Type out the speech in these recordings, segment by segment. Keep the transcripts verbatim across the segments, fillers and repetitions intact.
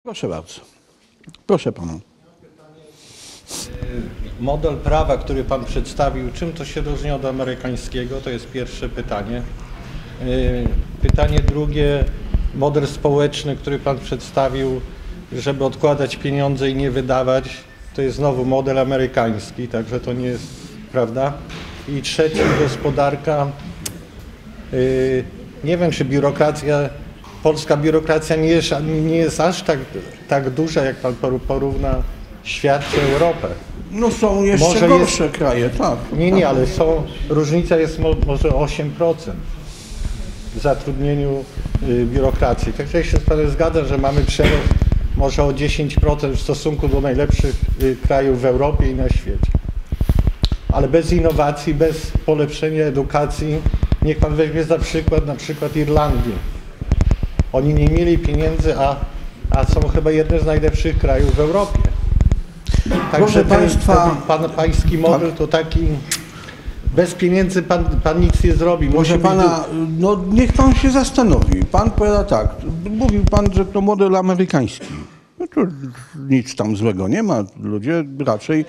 Proszę bardzo. Proszę pana. Model prawa, który pan przedstawił, czym to się różni od amerykańskiego? To jest pierwsze pytanie. Pytanie drugie, model społeczny, który pan przedstawił, żeby odkładać pieniądze i nie wydawać, to jest znowu model amerykański, także to nie jest prawda. I trzecie, gospodarka. Nie wiem, czy biurokracja, polska biurokracja nie jest, nie jest aż tak, tak duża, jak pan porówna świat czy Europę. No są jeszcze Może gorsze jest, kraje, tak. Nie, nie, ale są, różnica jest mo, może osiem procent w zatrudnieniu y, biurokracji. Także ja się z panem zgadzam, że mamy przerost może o dziesięć procent w stosunku do najlepszych y, krajów w Europie i na świecie. Ale bez innowacji, bez polepszenia edukacji, niech pan weźmie za przykład na przykład Irlandii. Oni nie mieli pieniędzy, a, a są chyba jednym z najlepszych krajów w Europie. Także ten, państwa, ten pan, pański model to taki, bez pieniędzy pan, pan nic nie zrobi. Proszę pana, no niech pan się zastanowi. Pan powiada tak, mówił pan, że to model amerykański. No to nic tam złego nie ma. Ludzie raczej...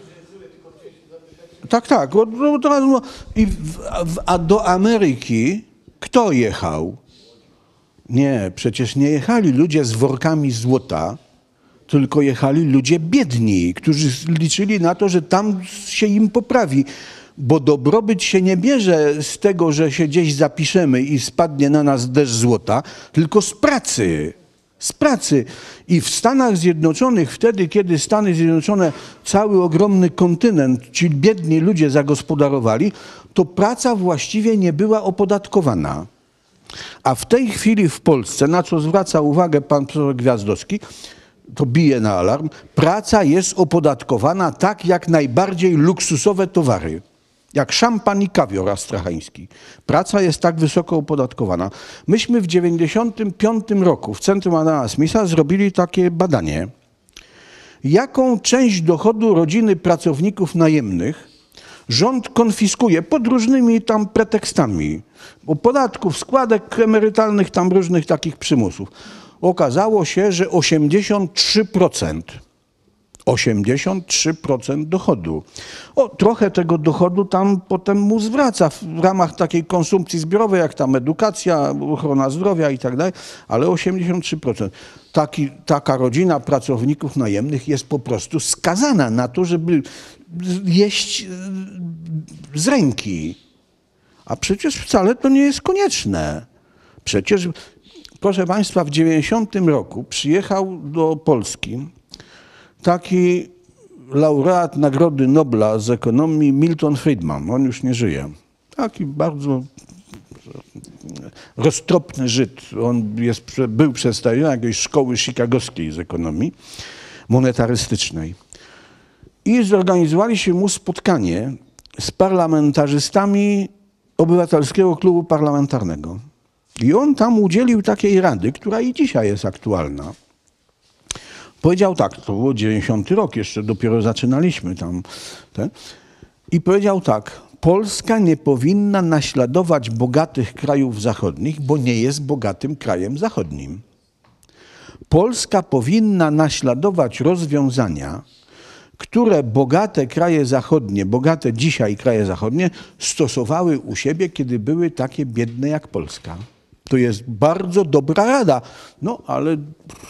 Tak, tak. Od, od razu, i w, w, a do Ameryki kto jechał? Nie, przecież nie jechali ludzie z workami złota, tylko jechali ludzie biedni, którzy liczyli na to, że tam się im poprawi. Bo dobrobyt się nie bierze z tego, że się gdzieś zapiszemy i spadnie na nas deszcz złota, tylko z pracy. Z pracy. I w Stanach Zjednoczonych, wtedy, kiedy Stany Zjednoczone, cały ogromny kontynent, ci biedni ludzie zagospodarowali, to praca właściwie nie była opodatkowana. A w tej chwili w Polsce, na co zwraca uwagę pan profesor Gwiazdowski, to bije na alarm, praca jest opodatkowana tak jak najbardziej luksusowe towary. Jak szampan i kawior astrachański. Praca jest tak wysoko opodatkowana. Myśmy w dziewięćdziesiątym piątym roku w Centrum Adama Smitha zrobili takie badanie. Jaką część dochodu rodziny pracowników najemnych rząd konfiskuje pod różnymi tam pretekstami. Bo podatków, składek emerytalnych, tam różnych takich przymusów. Okazało się, że osiemdziesiąt trzy procent. osiemdziesiąt trzy procent dochodu. O, trochę tego dochodu tam potem mu zwraca w ramach takiej konsumpcji zbiorowej, jak tam edukacja, ochrona zdrowia i tak dalej, ale osiemdziesiąt trzy procent. Taki, taka rodzina pracowników najemnych jest po prostu skazana na to, żeby jeść z ręki. A przecież wcale to nie jest konieczne. Przecież, proszę państwa, w dziewięćdziesiątym roku przyjechał do Polski taki laureat Nagrody Nobla z ekonomii Milton Friedman. On już nie żyje. Taki bardzo roztropny Żyd. On jest, był przedstawicielem jakiejś szkoły chicagowskiej z ekonomii monetarystycznej. I zorganizowaliśmy mu spotkanie z parlamentarzystami Obywatelskiego Klubu Parlamentarnego. I on tam udzielił takiej rady, która i dzisiaj jest aktualna. Powiedział tak, to było dziewięćdziesiąty rok, jeszcze dopiero zaczynaliśmy tam. Te, I powiedział tak, Polska nie powinna naśladować bogatych krajów zachodnich, bo nie jest bogatym krajem zachodnim. Polska powinna naśladować rozwiązania, które bogate kraje zachodnie, bogate dzisiaj kraje zachodnie stosowały u siebie, kiedy były takie biedne jak Polska. To jest bardzo dobra rada. No, ale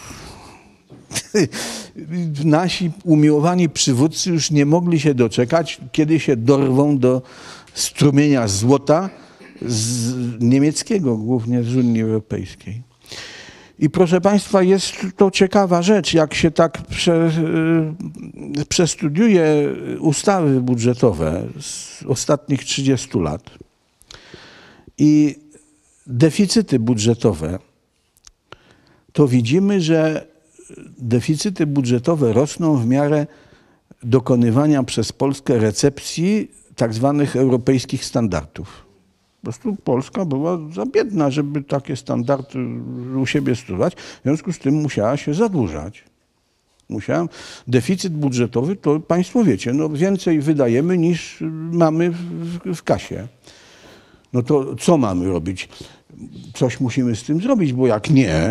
nasi umiłowani przywódcy już nie mogli się doczekać, kiedy się dorwą do strumienia złota z niemieckiego, głównie z Unii Europejskiej. I proszę państwa, jest to ciekawa rzecz, jak się tak prze, przestudiuje ustawy budżetowe z ostatnich trzydziestu lat i deficyty budżetowe, to widzimy, że deficyty budżetowe rosną w miarę dokonywania przez Polskę recepcji tak zwanych europejskich standardów. Po prostu Polska była za biedna, żeby takie standardy u siebie stosować. W związku z tym musiała się zadłużać. Musiałem. Deficyt budżetowy to państwo wiecie, no więcej wydajemy niż mamy w, w kasie. No to co mamy robić? Coś musimy z tym zrobić, bo jak nie,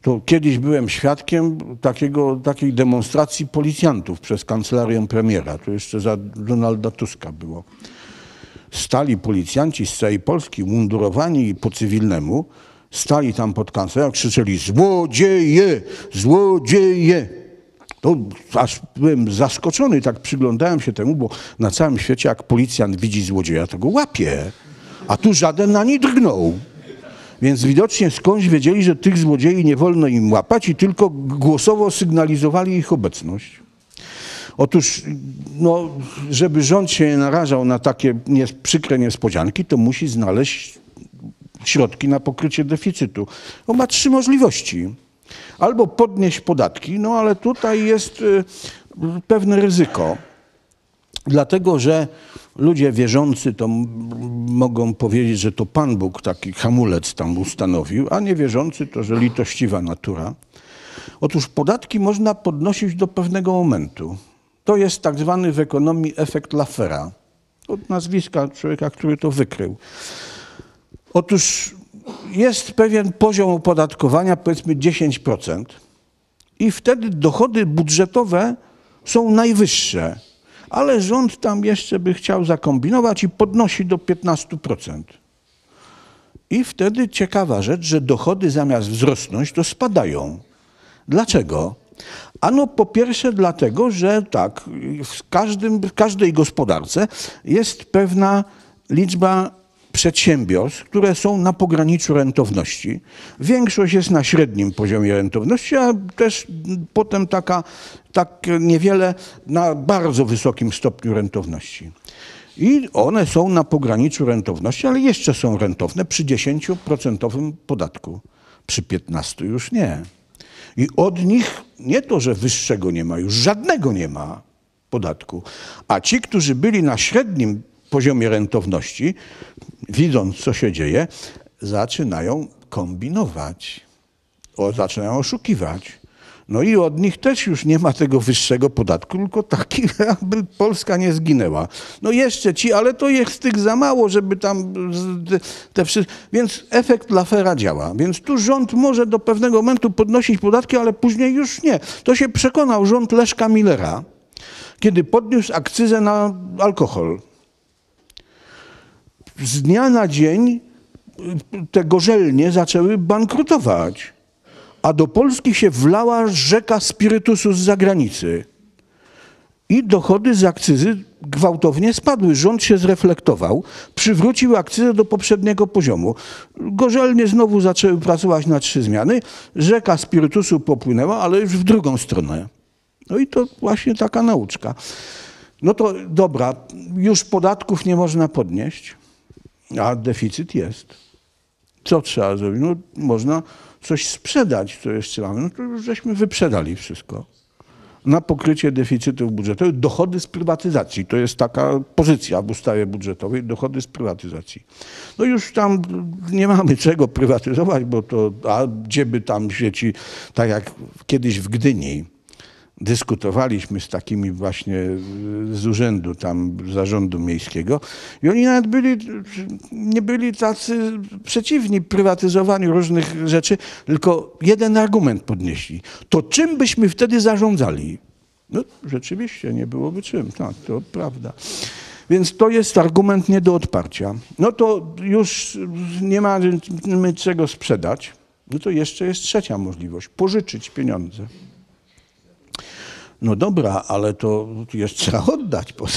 To kiedyś byłem świadkiem takiego, takiej demonstracji policjantów przez kancelarię premiera. To jeszcze za Donalda Tuska było. Stali policjanci z całej Polski, mundurowani po cywilnemu, stali tam pod kancelarią, krzyczeli: złodzieje, złodzieje. To aż byłem zaskoczony, tak przyglądałem się temu, bo na całym świecie jak policjant widzi złodzieja, to go łapie, a tu żaden na nie drgnął. Więc widocznie skądś wiedzieli, że tych złodziei nie wolno im łapać i tylko głosowo sygnalizowali ich obecność. Otóż, no, żeby rząd się nie narażał na takie nie, przykre niespodzianki, to musi znaleźć środki na pokrycie deficytu. On ma trzy możliwości. Albo podnieść podatki, no ale tutaj jest y, pewne ryzyko. Dlatego, że ludzie wierzący to mogą powiedzieć, że to Pan Bóg taki hamulec tam ustanowił, a niewierzący to, że litościwa natura. Otóż podatki można podnosić do pewnego momentu. To jest tak zwany w ekonomii efekt Laffera. Od nazwiska człowieka, który to wykrył. Otóż jest pewien poziom opodatkowania, powiedzmy dziesięć procent, i wtedy dochody budżetowe są najwyższe, ale rząd tam jeszcze by chciał zakombinować i podnosi do piętnastu procent. I wtedy ciekawa rzecz, że dochody zamiast wzrosnąć, to spadają. Dlaczego? Ano po pierwsze dlatego, że tak, w, każdym, w każdej gospodarce jest pewna liczba przedsiębiorstw, które są na pograniczu rentowności. Większość jest na średnim poziomie rentowności, a też potem taka, tak niewiele na bardzo wysokim stopniu rentowności. I one są na pograniczu rentowności, ale jeszcze są rentowne przy dziesięcioprocentowym podatku. Przy piętnastu już nie. I od nich nie to, że wyższego nie ma, już żadnego nie ma podatku. A ci, którzy byli na średnim poziomie rentowności, widząc, co się dzieje, zaczynają kombinować, o, zaczynają oszukiwać. No i od nich też już nie ma tego wyższego podatku, tylko taki, aby Polska nie zginęła. No jeszcze ci, ale to jest tych za mało, żeby tam te wszystkie... Więc efekt Laffera działa. Więc tu rząd może do pewnego momentu podnosić podatki, ale później już nie. To się przekonał rząd Leszka Millera, kiedy podniósł akcyzę na alkohol. Z dnia na dzień te gorzelnie zaczęły bankrutować, a do Polski się wlała rzeka spirytusu z zagranicy. I dochody z akcyzy gwałtownie spadły. Rząd się zreflektował, przywrócił akcyzę do poprzedniego poziomu. Gorzelnie znowu zaczęły pracować na trzy zmiany, rzeka spirytusu popłynęła, ale już w drugą stronę. No i to właśnie taka nauczka. No to dobra, już podatków nie można podnieść, a deficyt jest. Co trzeba zrobić? No, można coś sprzedać, co jeszcze mamy. No to już żeśmy wyprzedali wszystko. Na pokrycie deficytów budżetowych, dochody z prywatyzacji. To jest taka pozycja w ustawie budżetowej, dochody z prywatyzacji. No już tam nie mamy czego prywatyzować, bo to, a gdzie by tam sieci, tak jak kiedyś w Gdyni, dyskutowaliśmy z takimi właśnie z urzędu tam zarządu miejskiego i oni nawet byli, nie byli tacy przeciwni prywatyzowaniu różnych rzeczy, tylko jeden argument podnieśli. To czym byśmy wtedy zarządzali? No rzeczywiście nie byłoby czym, tak, to prawda. Więc to jest argument nie do odparcia. No to już nie mamy czego sprzedać, no to jeszcze jest trzecia możliwość, pożyczyć pieniądze. No dobra, ale to jeszcze trzeba oddać potem.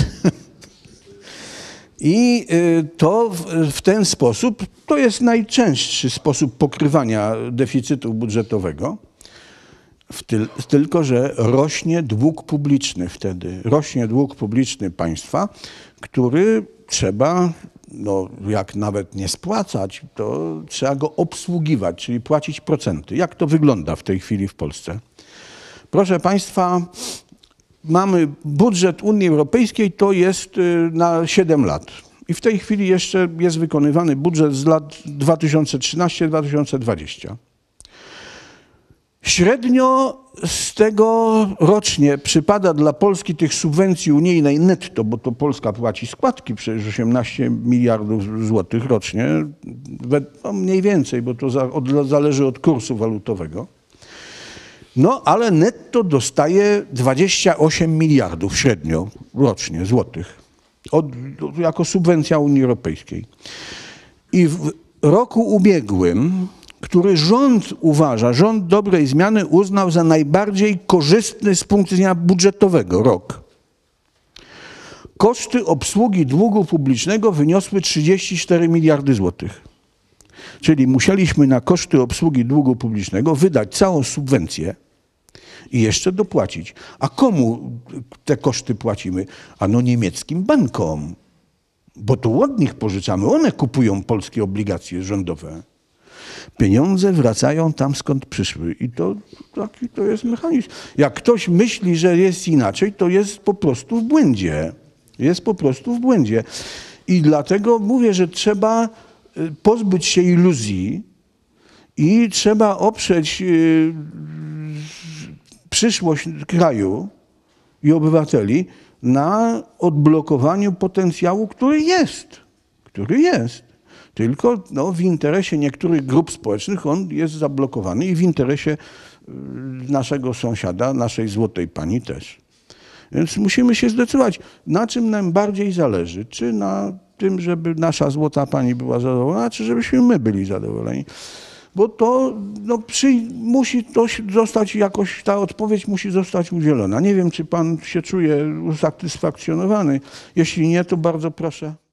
I to w ten sposób, to jest najczęstszy sposób pokrywania deficytu budżetowego, tylko że rośnie dług publiczny wtedy. Rośnie dług publiczny państwa, który trzeba, no jak nawet nie spłacać, to trzeba go obsługiwać, czyli płacić procenty. Jak to wygląda w tej chwili w Polsce? Proszę państwa, mamy budżet Unii Europejskiej, to jest na siedem lat. I w tej chwili jeszcze jest wykonywany budżet z lat dwa tysiące trzynastego do dwa tysiące dwudziestego. Średnio z tego rocznie przypada dla Polski tych subwencji unijnej netto, bo to Polska płaci składki przecież osiemnaście miliardów złotych rocznie, no mniej więcej, bo to za, od, zależy od kursu walutowego. No, ale netto dostaje dwadzieścia osiem miliardów średnio rocznie złotych od, jako subwencja Unii Europejskiej. I w roku ubiegłym, który rząd uważa, rząd dobrej zmiany uznał za najbardziej korzystny z punktu widzenia budżetowego rok, koszty obsługi długu publicznego wyniosły trzydzieści cztery miliardy złotych. Czyli musieliśmy na koszty obsługi długu publicznego wydać całą subwencję i jeszcze dopłacić. A komu te koszty płacimy? Ano niemieckim bankom, bo to od nich pożyczamy. One kupują polskie obligacje rządowe. Pieniądze wracają tam, skąd przyszły. I to taki to jest mechanizm. Jak ktoś myśli, że jest inaczej, to jest po prostu w błędzie. Jest po prostu w błędzie. I dlatego mówię, że trzeba pozbyć się iluzji i trzeba oprzeć przyszłość kraju i obywateli na odblokowaniu potencjału, który jest. Który jest. Tylko no, w interesie niektórych grup społecznych on jest zablokowany i w interesie naszego sąsiada, naszej złotej pani też. Więc musimy się zdecydować, na czym nam bardziej zależy. Czy na tym, żeby nasza złota pani była zadowolona, czy żebyśmy my byli zadowoleni. Bo to no, przy, musi to zostać jakoś, ta odpowiedź musi zostać udzielona. Nie wiem, czy pan się czuje usatysfakcjonowany. Jeśli nie, to bardzo proszę.